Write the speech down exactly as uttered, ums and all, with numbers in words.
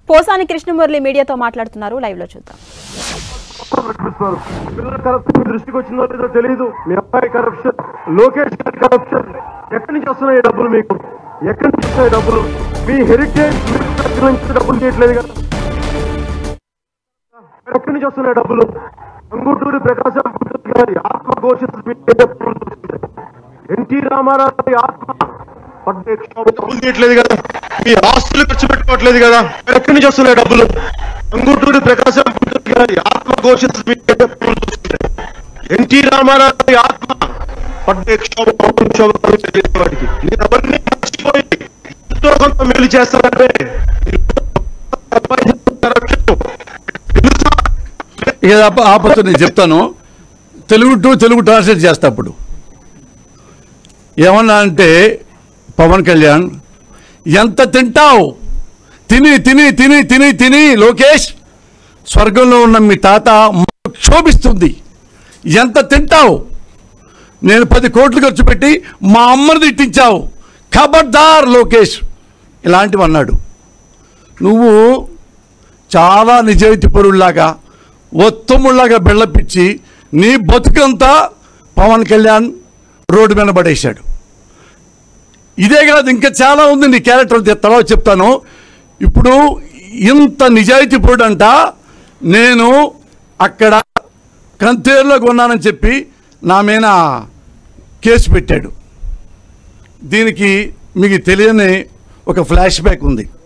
పోసాని కృష్ణమురళి మీడియాతో మాట్లాడుతున్నారు. లైవ్ లో చూద్దాం. దృష్టికి వచ్చిందో లేదో తెలియదు. మీ అబ్బాయి కరప్షన్, లోకేష్ గారి కరప్షన్. ఎక్కడి నుంచి వస్తున్నాయి డబ్బులు? మీకు ఎక్కడి నుంచి వస్తున్నాయి డబ్బులు? మీ హెరిటేజ్ నుంచి డబ్బులు చేయట్లేదు కదా. ఎక్కడి నుంచి వస్తున్నాయి డబ్బులు? అంగుటూరి ప్రకాశం గారి ఆత్మ ఘోషిస్తుంది. ఎన్టీ రామారావు గారి ఆత్మ డబ్బులు చేయట్లేదు కదా. మీ ఆస్తులు ఖర్చు పెట్టుకోవట్లేదు కదా. ఎక్కడి నుంచి వస్తున్నాయి డబ్బులు? అంగుటూరి ప్రకాశం గారి ఆత్మ ఘోషిస్తుంది. ఎన్టీ రామారావు గారి ఆత్మ పడ్డే క్షోభవాడికి నేను అవన్నీ మర్చిపోయి ఎంతో కొంత మేలు చేస్తానంటే ఆపత్తు నేను చెప్తాను. తెలుగు టు తెలుగు ట్రాన్స్లేట్ చేస్తా. అప్పుడు ఏమన్నా అంటే, పవన్ కళ్యాణ్ ఎంత తింటావు? తిని తిని తిని తిని తిని లోకేష్, స్వర్గంలో ఉన్న మీ తాత క్షోభిస్తుంది. ఎంత తింటావు? నేను పది కోట్లు ఖర్చు పెట్టి మా అమ్మని తిట్టించావు, ఖబర్దార్ లోకేష్ ఇలాంటివి అన్నాడు. నువ్వు చాలా నిజాయితీ పరుల్లాగా, ఒత్తముళ్లాగా బెళ్ళపిచ్చి నీ బతుకంతా పవన్ కళ్యాణ్ రోడ్డు మీద పడేశాడు. ఇదే కాదు, ఇంకా చాలా ఉంది నీ క్యారెక్టర్, తర్వాత చెప్తాను. ఇప్పుడు ఇంత నిజాయితీ పరుడంట, నేను అక్కడ కంతేరులో కొన్నానని చెప్పి నా మీద కేసు పెట్టాడు. దీనికి మీకు తెలియని ఒక ఫ్లాష్ బ్యాక్ ఉంది.